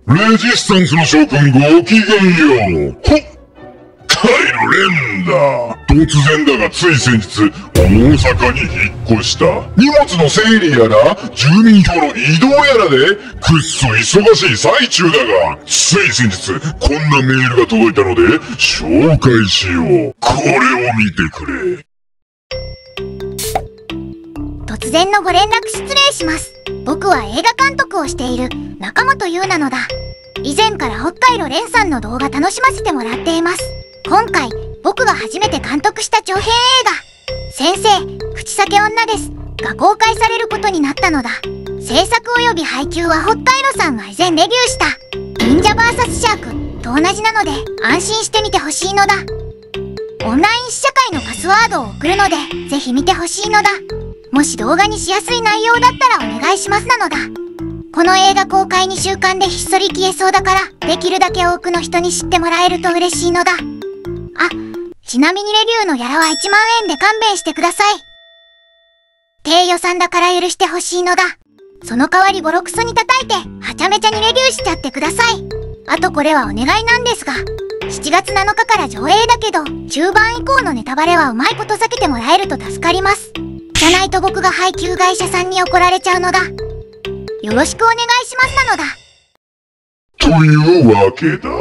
レジスタンスの諸君ごきげんよう。カイロレンだ。突然だがつい先日、大阪に引っ越した。荷物の整理やら、住民票の移動やらで、くっそ忙しい最中だが、つい先日、こんなメールが届いたので、紹介しよう。これを見てくれ。 突然のご連絡失礼します。僕は映画監督をしている中本優なのだ。以前から北海道蓮さんの動画楽しませてもらっています。今回、僕が初めて監督した長編映画、先生、口裂け女ですが公開されることになったのだ。制作及び配給は北海道さんが以前レビューした忍者 VS シャークと同じなので安心して見てほしいのだ。オンライン試写会のパスワードを送るのでぜひ見てほしいのだ。もし動画にしやすい内容だったらお願いしますなのだ。この映画公開2週間でひっそり消えそうだから、できるだけ多くの人に知ってもらえると嬉しいのだ。あ、ちなみにレビューのギャラは1万円で勘弁してください。低予算だから許してほしいのだ。その代わりボロクソに叩いて、はちゃめちゃにレビューしちゃってください。あとこれはお願いなんですが、7月7日から上映だけど、中盤以降のネタバレはうまいこと避けてもらえると助かります。じゃないと僕が配給会社さんに怒られちゃうのだ。よろしくお願いしますなのだ。 というわけだ。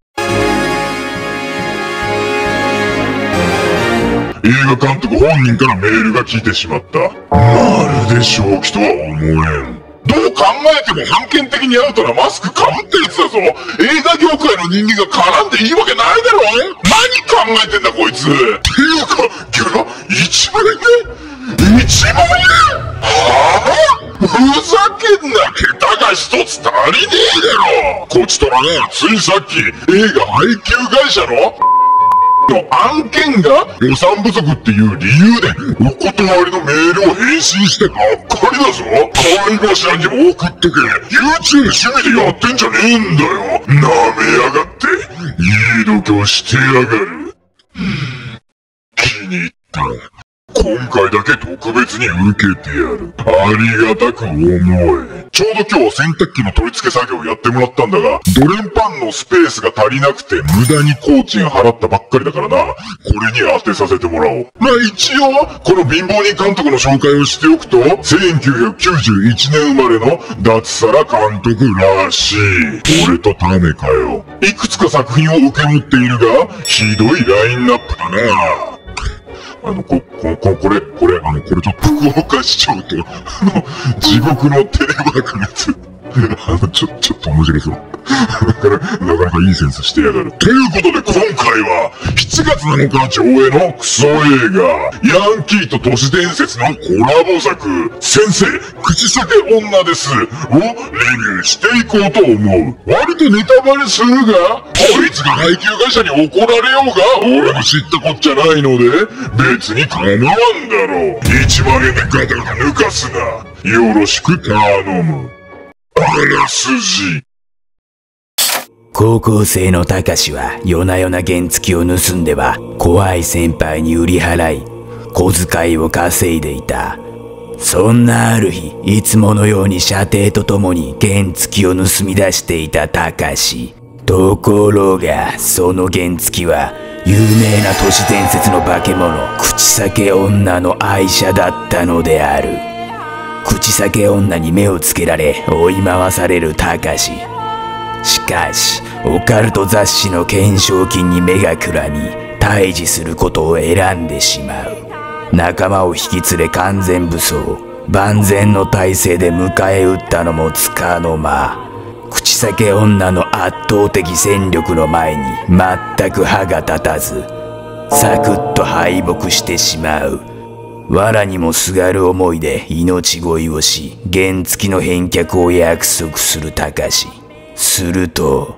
映画監督本人からメールが来てしまった。まるで正気とは思えん。どう考えても判権的にアウトなマスク被ったやつだぞ。映画業界の人間が絡んでいいわけないだろ。何考えてんだこいつ。っていうか、ギャラ1万円 ?1 万円はぁ、ふざけんな。桁が一つ足りねえだろ。こちとらがついさっき映画配給会社の案件が予算不足っていう理由でお断りのメールを返信してばっかりだぞ。介護士さんにも送っとけ。YouTube 趣味でやってんじゃねえんだよ。舐めやがっていい度胸してやがる。気に入った。今回だけ特別に受けてやる。ありがたく思え。ちょうど今日洗濯機の取り付け作業をやってもらったんだが、ドレンパンのスペースが足りなくて無駄に工賃払ったばっかりだからな。これに当てさせてもらおう。まあ一応、この貧乏人監督の紹介をしておくと、1991年生まれの脱サラ監督らしい。俺とタメかよ。いくつか作品を受け持っているが、ひどいラインナップだな。これちょっと福岡市長と、地獄のテレワークのやつ。ちょっと面白そう。なかなかいいセンスしてやがる。ということで今回は、7月7日上映のクソ映画、ヤンキーと都市伝説のコラボ作、先生、口裂け女です、をレビューしていこうと思う。割とネタバレするが、こいつが配給会社に怒られようが、俺も知ったこっちゃないので、別に構わんだろう。1万円でガタガタ抜かすな。よろしく頼む。あらすじ。 高校生のたかしは夜な夜な原付を盗んでは怖い先輩に売り払い小遣いを稼いでいた。そんなある日、いつものように舎弟と共に原付を盗み出していたたかし。ところがその原付は有名な都市伝説の化け物口裂け女の愛車だったのである。口裂け女に目をつけられ追い回されるたかし。しかしオカルト雑誌の懸賞金に目がくらみ退治することを選んでしまう。仲間を引き連れ完全武装万全の体制で迎え撃ったのもつかの間、口裂け女の圧倒的戦力の前に全く歯が立たずサクッと敗北してしまう。藁にもすがる思いで命乞いをし原付の返却を約束するたかし。すると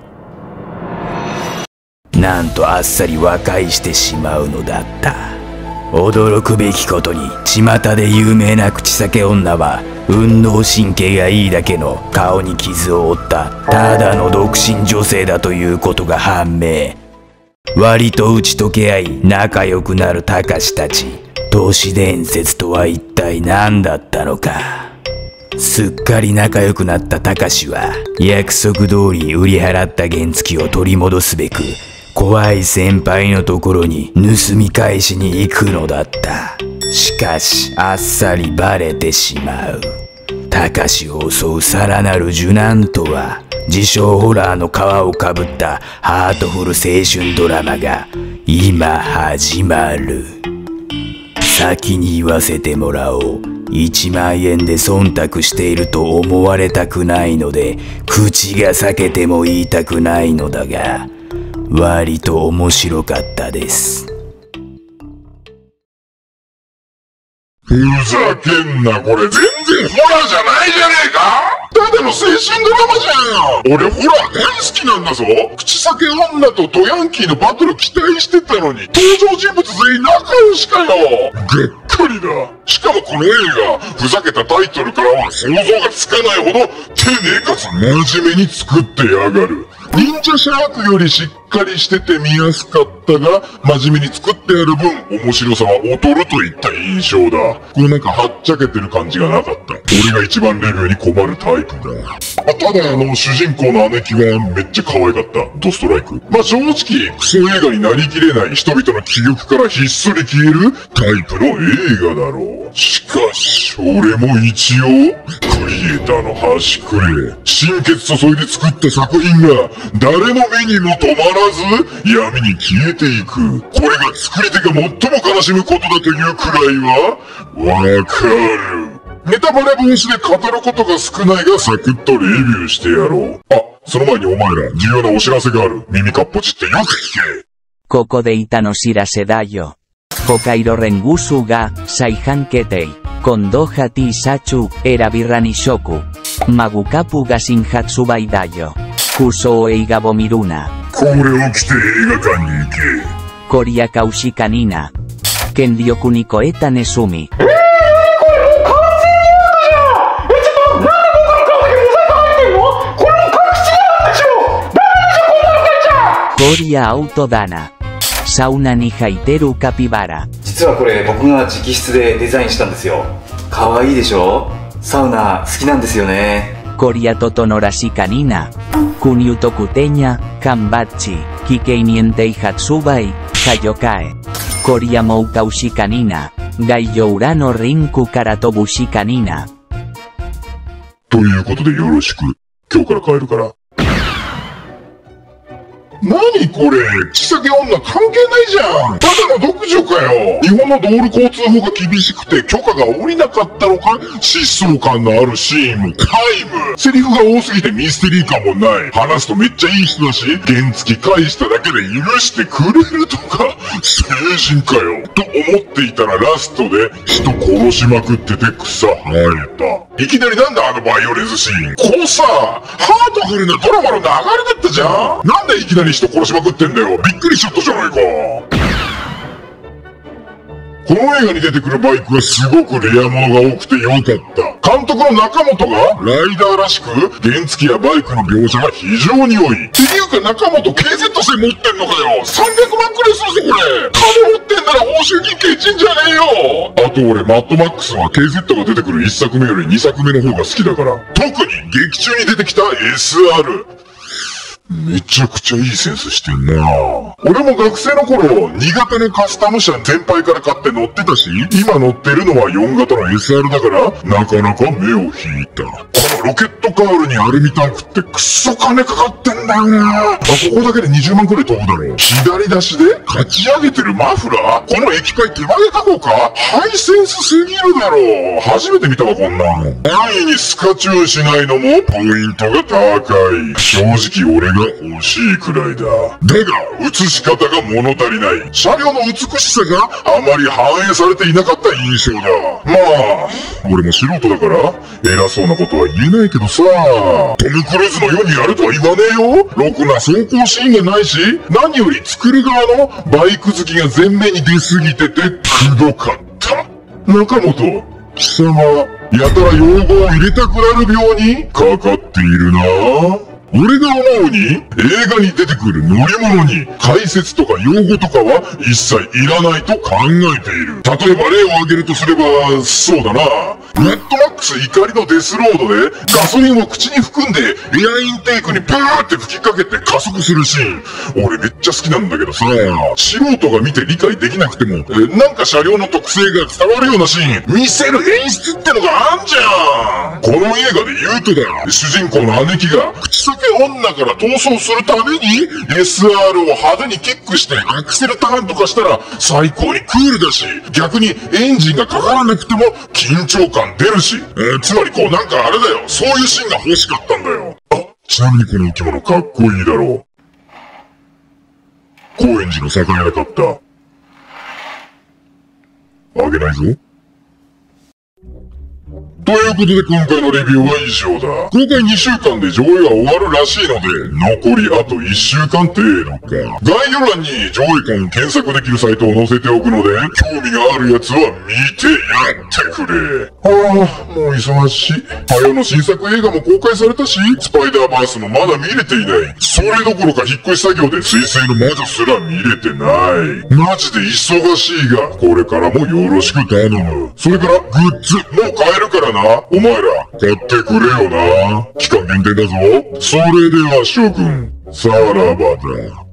なんとあっさり和解してしまうのだった。驚くべきことに巷で有名な口裂け女は運動神経がいいだけの顔に傷を負ったただの独身女性だということが判明。割と打ち解け合い仲良くなるたかしたち。都市伝説とは一体何だったのか。 すっかり仲良くなったたかしは約束通り売り払った原付を取り戻すべく怖い先輩のところに盗み返しに行くのだった。しかしあっさりバレてしまう。たかしを襲うさらなる受難とは、自称ホラーの皮をかぶったハートフル青春ドラマが今始まる。先に言わせてもらおう。1万円で忖度していると思われたくないので、口が裂けても言いたくないのだが、割と面白かったです。 ふざけんな、これ全然ホラーじゃないじゃねえか。ただの青春ドラマじゃん。俺ホラー大好きなんだぞ。口裂け女とドヤンキーのバトル期待してたのに、登場人物全員仲良しかよ。がっかりだ。しかもこの映画、ふざけたタイトルからは想像がつかないほど丁寧かつ真面目に作ってやがる。忍者シャークよりしっかりしてて見やすかったが、真面目に作ってやる分、面白さは劣るといった印象だ。これなんかはっちゃけてる感じがなかった。俺が一番レビューに困るタイプだ。ただ主人公の姉貴はめっちゃ可愛かった。ドストライク。まあ、正直、クソ映画になりきれない人々の記憶からひっそり消えるタイプの映画だろう。しかし、俺も一応、クリエイターの端くれ。心血注いで作った作品が、誰の目にも止まらず、闇に消えていく。これが作り手が最も悲しむことだというくらいは、わかる。ネタバレ防止で語ることが少ないがサクッとレビューしてやろう。あ、その前にお前ら重要なお知らせがある。耳かっぽちってよく聞け。 ここで板の知らせだよ。Hokairo Rengusu ga Saihan Ketei Kondo Hati Sachu Erabirra Nishoku Magukapu ga Shinhatsubai da yo. Kuso o Eiga Bomiruna. これを着て映画館に行け。 Koria Kaushikanina. Kenryo Kuniko Eta Nesumi.コリアアウトダナ。サウナに入ってるカピバラ。 実はこれ僕が直筆でデザインしたんですよ。かわいいでしょ？サウナ好きなんですよね。 コリアトトノラシカニナ。クニュトクテニャ、カンバッチ、キケイニエンテイハツバイ、カヨカエ。コリアモウカウシカニナ。ガイヨウラノリンクカラトブシカニナ。 ということでよろしく。今日から帰るから。何これ、口裂け女関係ないじゃん。ただの独女かよ。日本の道路交通法が厳しくて許可が下りなかったのか、疾走感のあるシーンも皆無。セリフが多すぎてミステリー感もない。話すとめっちゃいい人だし、原付返しただけで許してくれるとか、成人かよ。と思っていたらラストで人殺しまくってて草生えた。いきなりなんだあのバイオレンスシーン。こうさ、ハートフルなドラマの流れだったじゃん。なんでいきなり人殺しまくってんだよ。びっくりしちゃったじゃないか。この映画に出てくるバイクがすごくレアものが多くてよかった。監督の中本がライダーらしく原付やバイクの描写が非常に多い。っていうか中本 KZ 線持ってんのかよ。300万くらいするぞこれ。金持ってんなら報酬金ケチんじゃねえよ。あと俺マッドマックスは KZ が出てくる1作目より2作目の方が好きだから。特に劇中に出てきた SR。めちゃくちゃいいセンスしてんな。俺も学生の頃、2型のカスタム車先輩から買って乗ってたし、今乗ってるのは4型の SR だから、なかなか目を引いた。このロケットカールにアルミタンクってくっそ金かかってんだよな。ここだけで20万くらい飛ぶだろう。左出しで勝ち上げてるマフラー？この液体手前で書こうか？ハイセンスすぎるだろう。初めて見たわこんなの。安易にスカチューしないのもポイントが高い。正直俺が欲しいくらいだ。だが、映し方が物足りない。車両の美しさがあまり反映されていなかった印象だ。まあ、俺も素人だから、偉そうなことは言えないけどさ、トム・クルーズのようにやるとは言わねえよ。ろくな走行シーンがないし、何より作る側のバイク好きが前面に出すぎてて、くどかった。中本、貴様、やたら用語を入れたくなる病にかかっているなぁ。俺が思うに、映画に出てくる乗り物に解説とか用語とかは一切いらないと考えている。例えば例を挙げるとすれば、そうだな。 マッドマックス怒りのデスロードでガソリンを口に含んでエアインテークにブーって吹きかけて加速するシーン。俺めっちゃ好きなんだけどさ、素人が見て理解できなくても、なんか車両の特性が伝わるようなシーン、見せる演出ってのがあんじゃん。この映画で言うとだ、主人公の姉貴が口裂け女から逃走するために SR を派手にキックしてアクセルターンとかしたら最高にクールだし、逆にエンジンがかからなくても緊張感出るし、つまりこうなんかあれだよ、そういうシーンが欲しかったんだよ。ちなみにこの生き物かっこいいだろう。高円寺の魚屋買った。あげないぞ。ということで今回のレビューは以上だ。公開2週間で上映は終わるらしいので、残りあと1週間程度か。概要欄に上映館を検索できるサイトを載せておくので、興味があるやつは見てやってくれ。もう忙しい。はよの新作映画も公開されたし、スパイダーバースもまだ見れていない。それどころか引っ越し作業で水星の魔女すら見れてない。マジで忙しいが、これからもよろしく頼む。それからグッズ、もう買えるからな。お前ら、買ってくれよな。期間限定だぞ。それでは諸君、さらばだ。